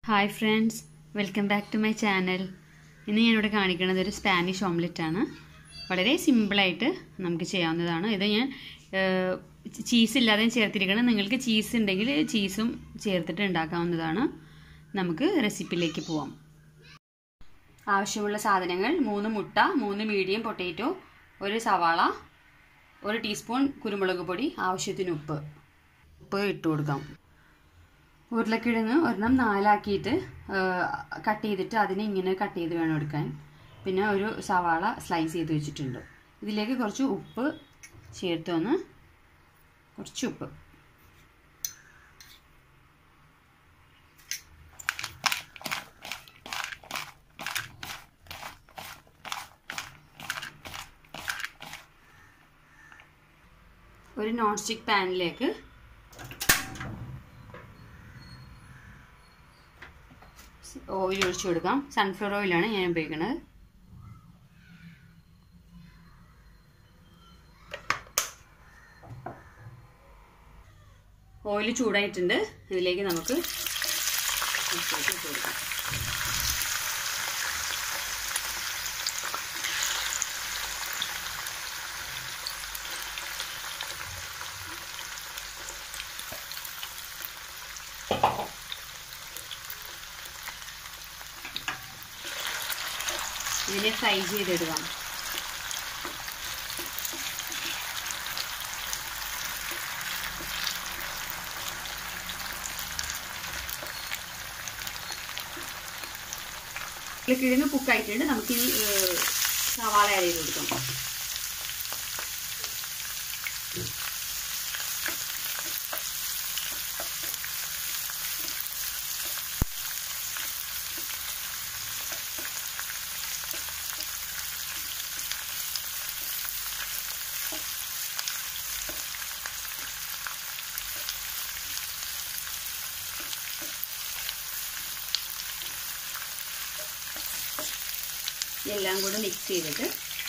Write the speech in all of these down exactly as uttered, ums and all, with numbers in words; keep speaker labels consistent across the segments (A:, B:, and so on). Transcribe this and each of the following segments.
A: Hi friends, welcome back to my channel. ഇന്ന് ഞാൻ ഇവിടെ കാണിക്കുന്നത് ഒരു സ്പാനിഷ് ഓംലെറ്റ് ആണ്. വളരെ സിമ്പിൾ ആയിട്ട് നമുക്ക് ചെയ്യാവുന്നതാണ്. ഇത് ഞാൻ ചീസ് ഇല്ലാതെ ചേർത്തിരിക്കണം. നിങ്ങൾക്ക് ചീസ് ഉണ്ടെങ്കിൽ ചീസും ചേർത്തിട്ട് ഉണ്ടാക്കാവുന്നതാണ്. നമുക്ക് റെസിപ്പിയിലേക്ക് പോവാം. ആവശ്യമുള്ള സാധനങ്ങൾ മൂന്ന് മുട്ട, മൂന്ന് മീഡിയം പൊട്ടാറ്റോ, ഒരു സവാള, ഒരു ടീസ്പൂൺ കുരുമുളക് പൊടി, ആവശ്യത്തിന് ഉപ്പ്. ഉപ്പ് ഇട്ട് കൊടുക്കാം. ഉരുളക്കിഴങ്ങ് ഒരെണ്ണം നാലാക്കിയിട്ട് കട്ട് ചെയ്തിട്ട് അതിനെ ഇങ്ങനെ കട്ട് ചെയ്ത് വേണം എടുക്കാൻ. പിന്നെ ഒരു സവാള സ്ലൈസ് ചെയ്ത് വെച്ചിട്ടുണ്ട്. ഇതിലേക്ക് കുറച്ച് ഉപ്പ് ചേർത്ത് വന്ന് കുറച്ച് ഉപ്പ് ഒരു നോൺ സ്റ്റിക്ക് പാനിലേക്ക് ഓയിൽ ഒഴിച്ചു കൊടുക്കാം. സൺഫ്ലവർ ഓയിലാണ് ഞാൻ ഉപയോഗിക്കുന്നത്. ഓയിൽ ചൂടായിട്ടുണ്ട്. ഇതിലേക്ക് നമുക്ക് ഇട്ട് കൊടുക്കാം. ഇതിനെ ഫ്രൈ ചെയ്തെടുക്കാം. കിഴങ്ങ് കുക്കായിട്ടുണ്ട്. നമുക്ക് ഈ സവാള ആഡ് ചെയ്ത് കൊടുക്കാം. എല്ലാം കൂടെ മിക്സ് ചെയ്തിട്ട്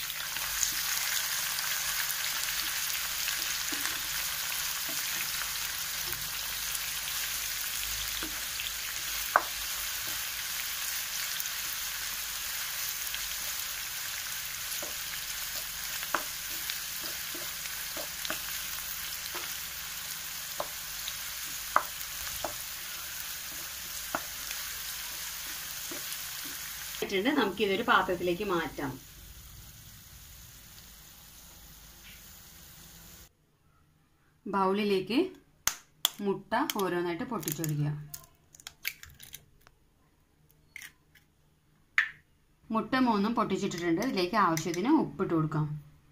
A: നമുക്ക് ഇതൊരു പാത്രത്തിലേക്ക് മാറ്റാം. ബൗളിലേക്ക് മുട്ട ഓരോന്നായിട്ട് പൊട്ടിച്ചൊഴിക്കുക. മുട്ട മൂന്നും പൊട്ടിച്ചിട്ടിട്ടുണ്ട്. ഇതിലേക്ക് ആവശ്യത്തിന് ഉപ്പിട്ട് കൊടുക്കാം.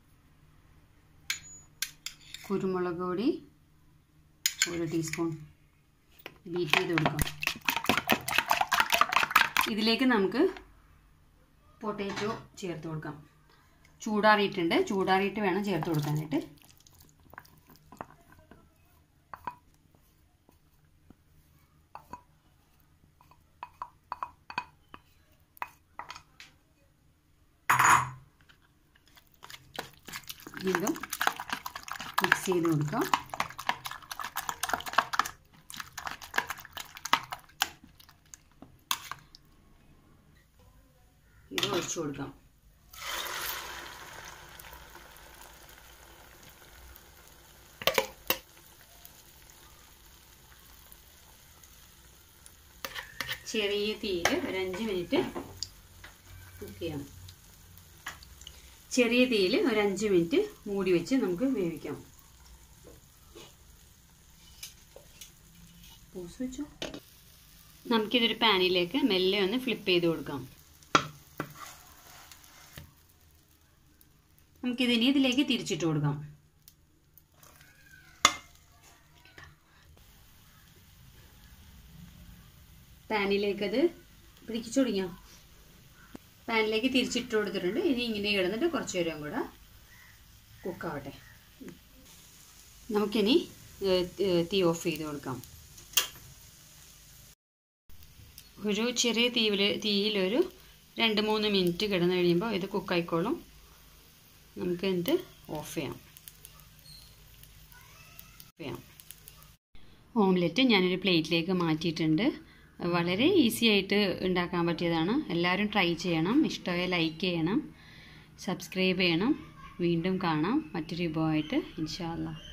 A: കുരുമുളക് പൊടി ഒരു ടീസ്പൂൺ ബീറ്റ് ചെയ്ത് കൊടുക്കാം. ഇതിലേക്ക് നമുക്ക് പൊട്ടാറ്റോ ചേർത്ത് കൊടുക്കാം. ചൂടാറിയിട്ടുണ്ട്. ചൂടാറിയിട്ട് വേണം ചേർത്ത് കൊടുക്കാനായിട്ട്. വീണ്ടും മിക്സ് ചെയ്ത് കൊടുക്കാം. ഇത് ഒഴിച്ചു കൊടുക്കാം. ചെറിയ തീയിൽ ഒരു അഞ്ച് മിനിറ്റ് കുക്ക് ചെയ്യാം. ചെറിയ തീയിൽ ഒരു അഞ്ച് മിനിറ്റ് മൂടി വെച്ച് നമുക്ക് വേവിക്കാം. വെച്ചോ. നമുക്കിതൊരു പാനിലേക്ക് മെല്ലെ ഒന്ന് ഫ്ലിപ്പ് ചെയ്ത് കൊടുക്കാം. നമുക്കിതിനി ഇതിലേക്ക് തിരിച്ചിട്ട് കൊടുക്കാം. പാനിലേക്കത് പിടിച്ചു തുടങ്ങിയോ? പാനിലേക്ക് തിരിച്ചിട്ട് കൊടുത്തിട്ടുണ്ട്. ഇനി ഇങ്ങനെ കിടന്നിട്ട് കുറച്ച് നേരം കൂടെ കുക്കാവട്ടെ. നമുക്കിനി തീ ഓഫ് ചെയ്ത് കൊടുക്കാം. ഒരു ചെറിയ തീയിൽ തീയിലൊരു രണ്ട് മൂന്ന് മിനിറ്റ് കിടന്നു കഴിയുമ്പോൾ ഇത് കുക്കായിക്കോളും. നമുക്ക് എന്നിട്ട് ഓഫ് ചെയ്യാം. ഓംലെറ്റ് ഞാനൊരു പ്ലേറ്റിലേക്ക് മാറ്റിയിട്ടുണ്ട്. വളരെ ഈസി ആയിട്ട് ഉണ്ടാക്കാൻ പറ്റിയതാണ്. എല്ലാവരും ട്രൈ ചെയ്യണം. ഇഷ്ടമായ ലൈക്ക് ചെയ്യണം, സബ്സ്ക്രൈബ് ചെയ്യണം. വീണ്ടും കാണാം മറ്റൊരു വിഭവമായിട്ട് ഇൻഷാ അല്ലാഹ്.